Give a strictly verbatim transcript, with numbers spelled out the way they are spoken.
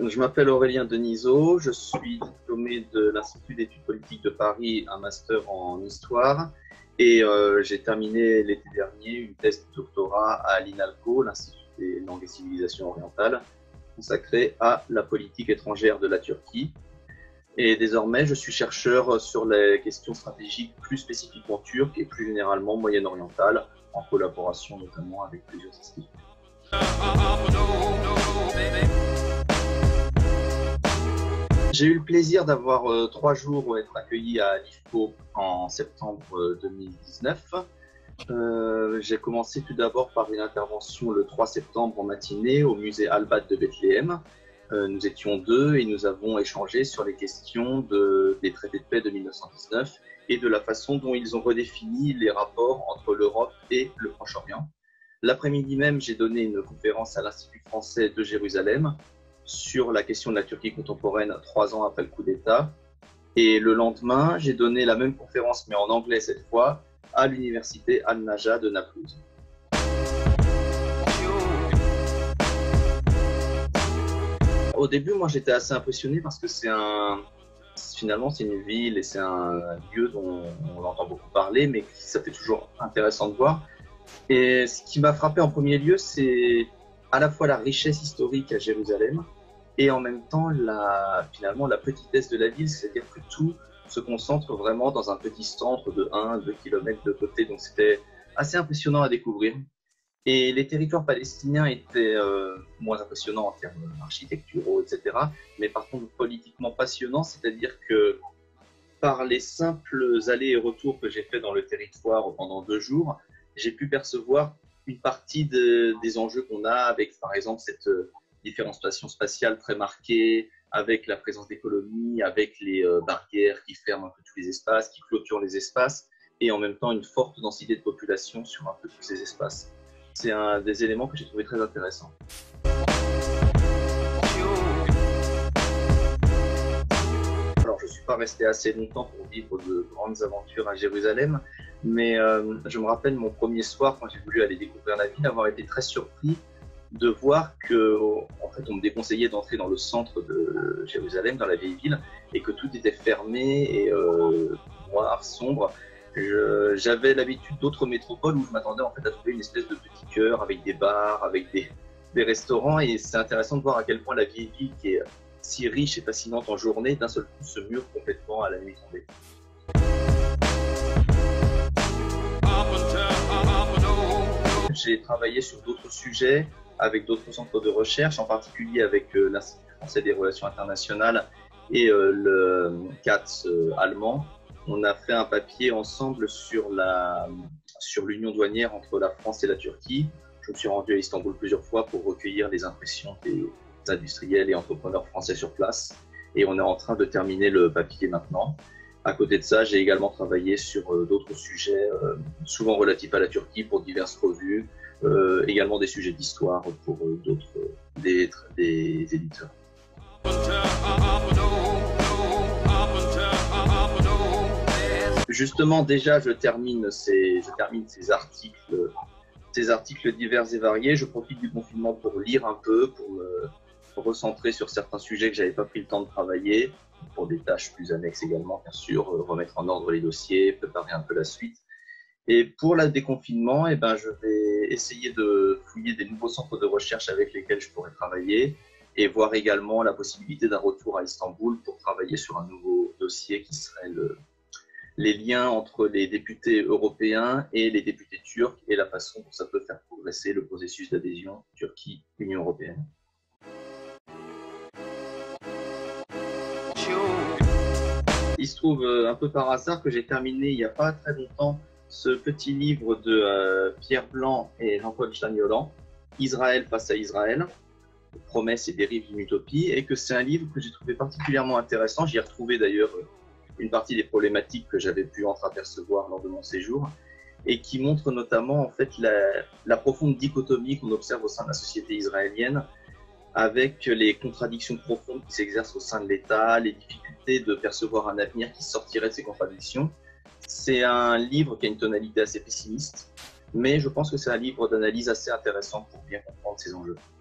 Je m'appelle Aurélien Denisot, je suis diplômé de l'Institut d'études politiques de Paris, un master en histoire, et euh, j'ai terminé l'été dernier une thèse de doctorat à l'INALCO, l'Institut des langues et civilisations orientales, consacrée à la politique étrangère de la Turquie. Et désormais, je suis chercheur sur les questions stratégiques plus spécifiquement turques et plus généralement moyen-orientales, en collaboration notamment avec plusieurs instituts. J'ai eu le plaisir d'avoir euh, trois jours être accueilli à l'IFCO en septembre deux mille dix-neuf. Euh, j'ai commencé tout d'abord par une intervention le trois septembre en matinée au musée Al-Bad de Bethléem. Euh, nous étions deux et nous avons échangé sur les questions de, des traités de paix de mille neuf cent dix-neuf et de la façon dont ils ont redéfini les rapports entre l'Europe et le Proche-Orient. L'après-midi même, j'ai donné une conférence à l'Institut français de Jérusalem sur la question de la Turquie contemporaine trois ans après le coup d'État. Et le lendemain, j'ai donné la même conférence, mais en anglais cette fois, à l'université Al-Najah de Naplouse. Au début, moi, j'étais assez impressionné parce que c'est un... Finalement, c'est une ville et c'est un lieu dont on entend beaucoup parler, mais ça fait toujours intéressant de voir. Et ce qui m'a frappé en premier lieu, c'est à la fois la richesse historique à Jérusalem et en même temps, la, finalement, la petitesse de la ville, c'est-à-dire que tout se concentre vraiment dans un petit centre de un à deux kilomètres de côté. Donc, c'était assez impressionnant à découvrir. Et les territoires palestiniens étaient euh, moins impressionnants en termes architecturaux, et cetera, mais par contre politiquement passionnants, c'est-à-dire que par les simples allers et retours que j'ai fait dans le territoire pendant deux jours, j'ai pu percevoir une partie de, des enjeux qu'on a avec, par exemple, cette euh, différenciation spatiale très marquée, avec la présence des colonies, avec les euh, barrières qui ferment un peu tous les espaces, qui clôturent les espaces, et en même temps une forte densité de population sur un peu tous ces espaces. C'est un des éléments que j'ai trouvé très intéressant. Alors, je ne suis pas resté assez longtemps pour vivre de grandes aventures à Jérusalem, mais euh, je me rappelle mon premier soir, quand j'ai voulu aller découvrir la ville, avoir été très surpris de voir que, en fait, on me déconseillait d'entrer dans le centre de Jérusalem, dans la vieille ville, et que tout était fermé et euh, noir, sombre. J'avais l'habitude d'autres métropoles où je m'attendais en fait à trouver une espèce de petit cœur avec des bars, avec des, des restaurants, et c'est intéressant de voir à quel point la vieille ville, qui est si riche et fascinante en journée, d'un seul coup se mure complètement à la nuit tombée. J'ai travaillé sur d'autres sujets avec d'autres centres de recherche, en particulier avec euh, l'Institut français des relations internationales et euh, le C A T S euh, allemand. On a fait un papier ensemble sur la, sur l'union douanière entre la France et la Turquie. Je me suis rendu à Istanbul plusieurs fois pour recueillir les impressions des industriels et entrepreneurs français sur place. Et on est en train de terminer le papier maintenant. À côté de ça, j'ai également travaillé sur euh, d'autres sujets, euh, souvent relatifs à la Turquie pour diverses revues, euh, également des sujets d'histoire pour euh, d'autres, des, des éditeurs. Justement, déjà, je termine ces, je termine ces articles, ces articles divers et variés. Je profite du confinement pour lire un peu, pour me recentrer sur certains sujets que j'avais pas pris le temps de travailler, pour des tâches plus annexes également, bien sûr, remettre en ordre les dossiers, préparer un peu la suite. Et pour le déconfinement, eh ben, je vais essayer de fouiller des nouveaux centres de recherche avec lesquels je pourrais travailler et voir également la possibilité d'un retour à Istanbul pour travailler sur un nouveau dossier qui serait le les liens entre les députés européens et les députés turcs et la façon dont ça peut faire progresser le processus d'adhésion Turquie-Union européenne. Il se trouve un peu par hasard que j'ai terminé il n'y a pas très longtemps ce petit livre de euh, Pierre Blanc et Jean-Paul Chagnolan, Israël face à Israël, promesses et dérives d'une utopie, et que c'est un livre que j'ai trouvé particulièrement intéressant. J'y ai retrouvé d'ailleurs une partie des problématiques que j'avais pu entreapercevoir lors de mon séjour et qui montre notamment en fait la, la profonde dichotomie qu'on observe au sein de la société israélienne avec les contradictions profondes qui s'exercent au sein de l'État, les difficultés de percevoir un avenir qui sortirait de ces contradictions. C'est un livre qui a une tonalité assez pessimiste, mais je pense que c'est un livre d'analyse assez intéressant pour bien comprendre ces enjeux.